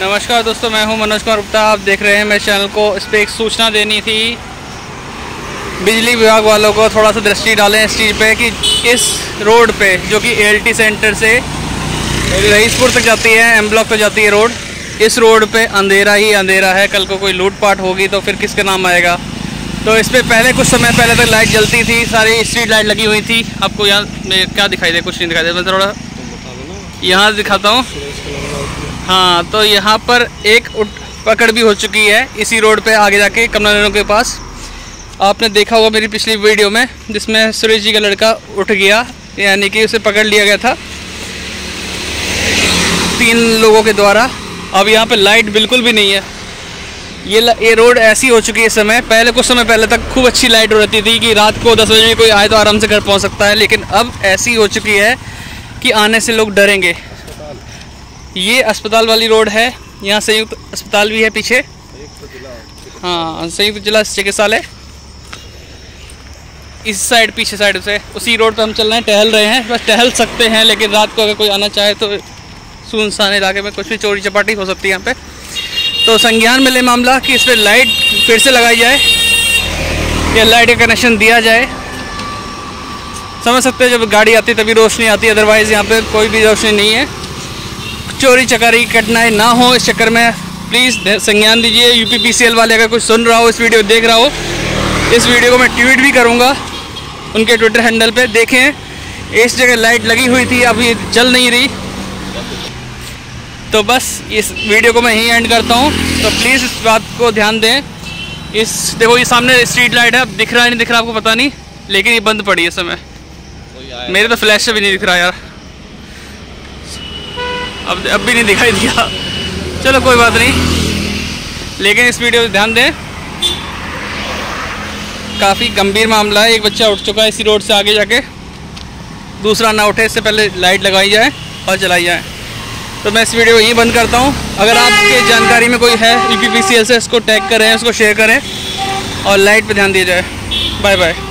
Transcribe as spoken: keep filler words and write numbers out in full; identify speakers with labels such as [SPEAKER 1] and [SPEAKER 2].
[SPEAKER 1] नमस्कार दोस्तों, मैं हूं मनोज कुमार गुप्ता। आप देख रहे हैं मेरे चैनल को। इस पर एक सूचना देनी थी बिजली विभाग वालों को, थोड़ा सा दृष्टि डालें इस चीज़ पे कि इस रोड पे जो कि एएलटी सेंटर से रईसपुर तक जाती है, एम ब्लॉक तक जाती है रोड, इस रोड पे अंधेरा ही अंधेरा है। कल को कोई लूटपाट होगी तो फिर किसका नाम आएगा। तो इस पर पहले कुछ समय पहले तक लाइट जलती थी, सारी स्ट्रीट लाइट लगी हुई थी। आपको यहाँ क्या दिखाई दे? कुछ नहीं दिखाई दे। मैं थोड़ा यहाँ दिखाता हूँ। हाँ, तो यहाँ पर एक उठ पकड़ भी हो चुकी है इसी रोड पे आगे जाके कमला नैनो के पास। आपने देखा होगा मेरी पिछली वीडियो में, जिसमें सुरेश जी का लड़का उठ गया, यानी कि उसे पकड़ लिया गया था तीन लोगों के द्वारा। अब यहाँ पे लाइट बिल्कुल भी नहीं है। ये ये रोड ऐसी हो चुकी है इस समय। पहले कुछ समय पहले तक खूब अच्छी लाइट हो रहती थी कि रात को दस बजे कोई आए तो आराम से घर पहुँच सकता है, लेकिन अब ऐसी हो चुकी है कि आने से लोग डरेंगे। ये अस्पताल वाली रोड है, यहाँ संयुक्त अस्पताल भी है पीछे। हाँ, संयुक्त जिला चिकित्सालय इस साइड, पीछे साइड से उसी रोड पे हम चल रहे हैं, टहल रहे हैं। बस टहल सकते हैं, लेकिन रात को अगर कोई आना चाहे तो सुनसान इलाके में कुछ भी चोरी चपाटी हो सकती है यहाँ पे। तो संज्ञान मिले मामला कि इस पर लाइट फिर से लगाई जाए या लाइट का कनेक्शन दिया जाए। समझ सकते हैं, जब गाड़ी आती है तभी रोशनी आती है, अदरवाइज़ यहाँ पे कोई भी रोशनी नहीं है। चोरी चकारी कटनाएँ ना हो इस चक्कर में प्लीज़ संज्ञान दीजिए। यूपीपीसीएल वाले अगर कोई सुन रहा हो, इस वीडियो देख रहा हो, इस वीडियो को मैं ट्वीट भी करूँगा उनके ट्विटर हैंडल पे। देखें, इस जगह लाइट लगी हुई थी, अभी जल नहीं रही। तो बस इस वीडियो को मैं यहीं एंड करता हूँ। तो प्लीज़ इस बात को ध्यान दें। इस देखो, ये सामने स्ट्रीट लाइट है, अब दिख रहा है नहीं दिख रहा आपको पता नहीं, लेकिन ये बंद पड़ी है इस समय। मेरे तो फ्लैश से भी नहीं दिख रहा यार, अब अब भी नहीं दिखाई दिया। चलो कोई बात नहीं, लेकिन इस वीडियो पे ध्यान दें। काफ़ी गंभीर मामला है। एक बच्चा उठ चुका है इसी रोड से आगे जाके, दूसरा ना उठे इससे पहले लाइट लगाई जाए और चलाई जाए। तो मैं इस वीडियो को यहीं बंद करता हूँ। अगर आपके जानकारी में कोई है यूपीपीसीएल से, इसको टैग करें, उसको शेयर करें और लाइट पे ध्यान दिया जाए। Bye bye.